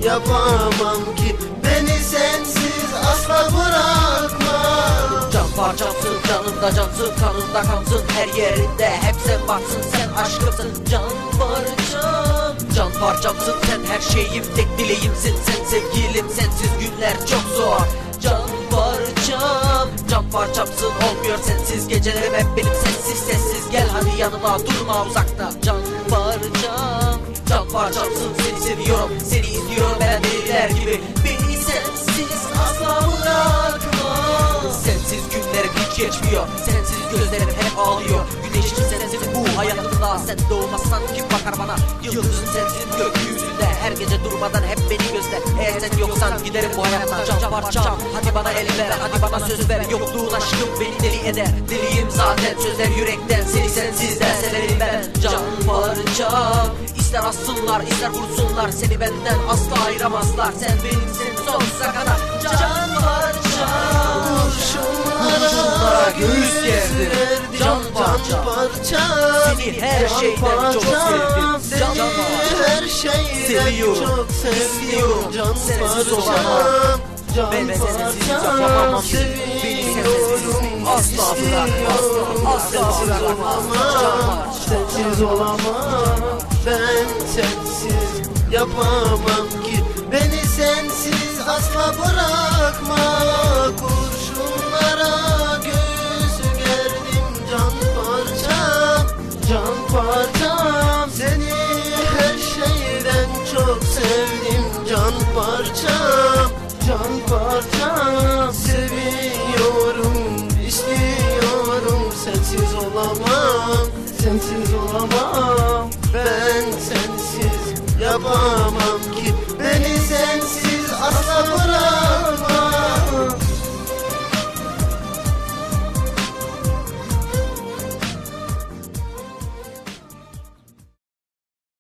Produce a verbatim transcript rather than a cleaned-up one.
yapamam ki. Beni sensiz asla bırakma. Can parçamsın, canımda cansın, kanımda kansın, her yerinde hep sen varsın, sen aşkımsın. Can parçam, can parçamsın, sen her şeyim, tek dileğimsin, sen sevgilim, sensiz günler çok zor. Can parçam, can parçamsın, olmuyor sensiz gecelerim hep benim sessiz sessiz. Gel hadi yanıma, durma uzakta. Can parçam, can parçamsın, seni seviyorum, seni izliyorum ben deliler gibi. Beni sensiz asla bırakma. Sensiz günlerim hiç geçmiyor, sensiz gözlerim hep ağlıyor. Güneşim sensiz bu hayatımda, sen doğmazsan kim bakar bana? Yıldızım sensin gökyüzünde, her gece durmadan hep beni gözle. Eğer sen yoksan giderim bu hayattan. Can parçam, hadi bana el ver, hadi bana söz ver. Yokluğun aşkım beni deli eder, deliyim zaten, sözler yürekten. Seni sensizden severim ben. Can parçam, ister assınlar ister vursunlar, seni benden asla ayıramazlar. Sen benimsin sonsuza kadar. Can parçam, kurşunlara göğüs gerdim. Can parçam, seni her şeyden çok sevdim. Can her şeyden çok sevdim. Can parçam, can ben sensiz yapamam, beni sensiz asla bırakma, asla bırakma. Sensiz olamam, ben sensiz yapamam ki. Beni sensiz asla bırakma. Kurşunlara göğüs gerdim. Can parçam, can parçam, seni her şeyden çok sevdim. Can parçam, can parçam, seviyorum, istiyorum. Sensiz olamam, sensiz olamam.